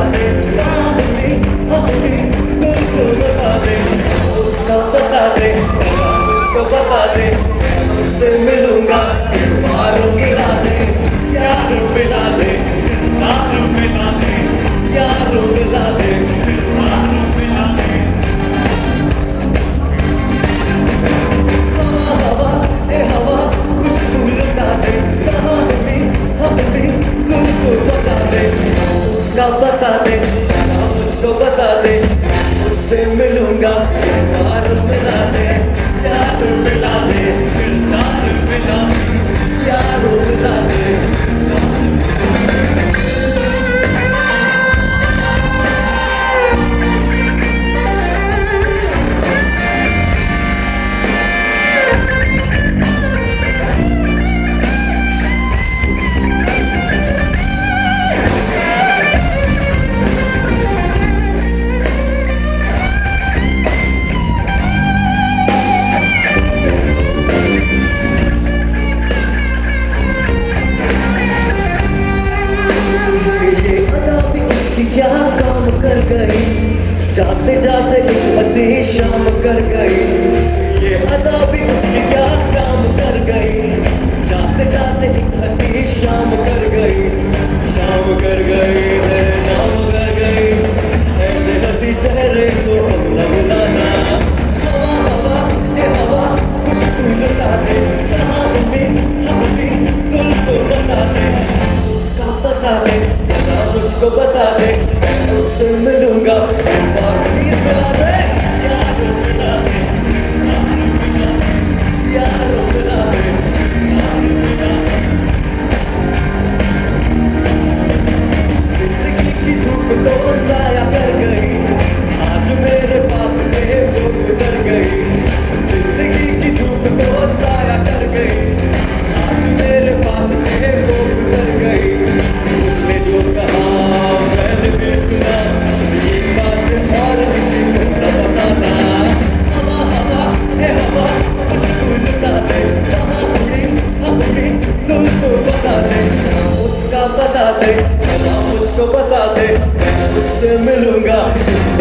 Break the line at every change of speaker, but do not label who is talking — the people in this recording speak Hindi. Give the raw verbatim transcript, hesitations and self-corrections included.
दे, अपनी अपनी जुल्फों बता दे, उसका बता दे, जरा मुझको बता दे, उससे मिलूंगा एक बार मिला दे, यार मिला दे, यार मिला दे, यार मिला दे, यार मिला दे। हवा हवा ए हवा खुशबू लुटा दे, कहाँ अपनी अपनी जुल्फों बता दे, उसका बता दे, जरा मुझको बता दे, उससे मिलूंगा एक बार मिला दे, यार मिला दे, यार मिला दे, यार मिला दे। क्या काम कर गई, जाते जाते एक हंसी शाम कर गई, ये अदा भी उसकी क्या काम कर गई, जाते जाते एक हंसी शाम कर गई, शाम कर गई, तेरे नाम कर गई, ऐसे हंसी चेहरे को अब न बुलाना। हवा हवा ए हवा खुशबू लुटा दे, कहाँ अपनी अपनी जुल्फों बता दे, उसका बता दे, जरा मुझको बता दे, मैं उससे मिलूंगा एक बार प्लीज मिला दे, यार मिला दे, यार मिला दे, यार मिला दे। जिंदगी की धूप को साया कर गई, आज मेरे पास से वो गुजर गई, जिंदगी की धूप को साया कर गई, आज मेरे पास से वो गुजर गई, उसने जो कहा मैंने भी सुना, ये बात और किसी को न बताना। हवा हवा ए हवा खुशबू लुटा दे, कहाँ अपनी अपनी जुल्फों बता दे, उसका बता दे, जरा मुझको बता दे, मैं उससे मिलूंगा।